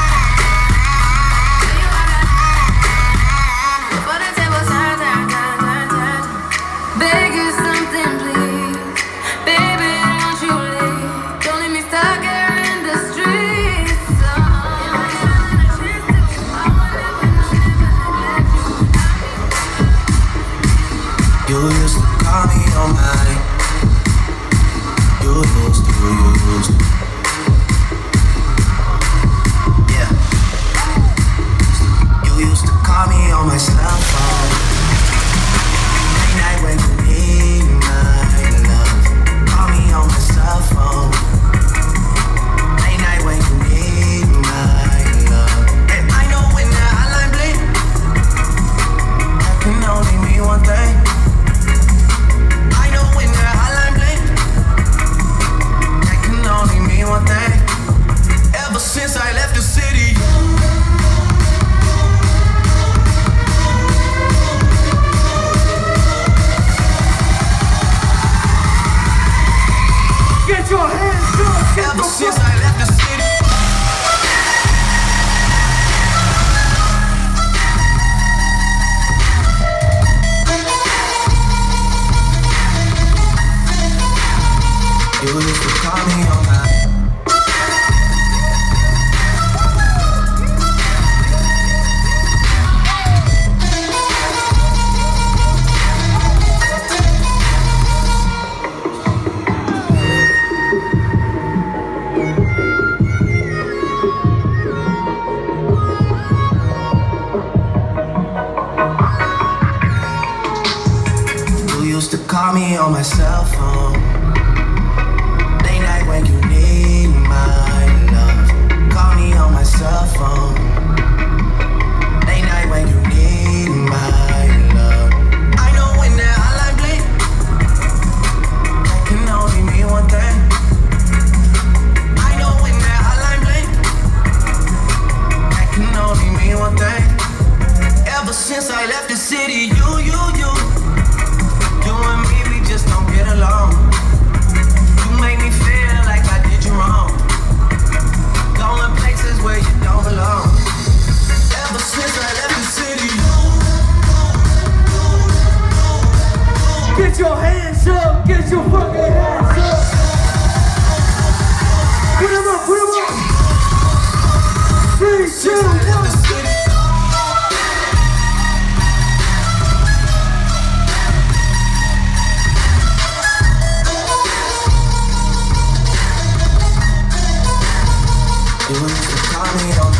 Before the tables turn. Beg you something, please. Baby, won't you leave? Don't leave me stuck here in the streets. You used to call me on mine. You used to. Yeah. You used to call me on my cell phone. Late night when you need my love. Call me on my cell phone. Late night when you need my love. And I know when that hotline bling, that can only mean one thing. I know when that hotline bling, that can only mean one thing. Ever since I left the city, Get your hands up! ever since I left the city. You used to call me on my. You used to call me on my cell phone. Late night when you need my love. Call me on my cell phone. Late night when you need my love. I know when that hotline bling, that can only mean one thing. I know when that hotline bling, that can only mean one thing. Ever since I left the city, you and me, we just don't get along. You make me feel like I did you wrong. Going places where you don't belong. Ever since I left the city. Get your hands up! Get your fucking hands up! Put them up! Put them up! 3, 2, Since I left the city. You used to call me on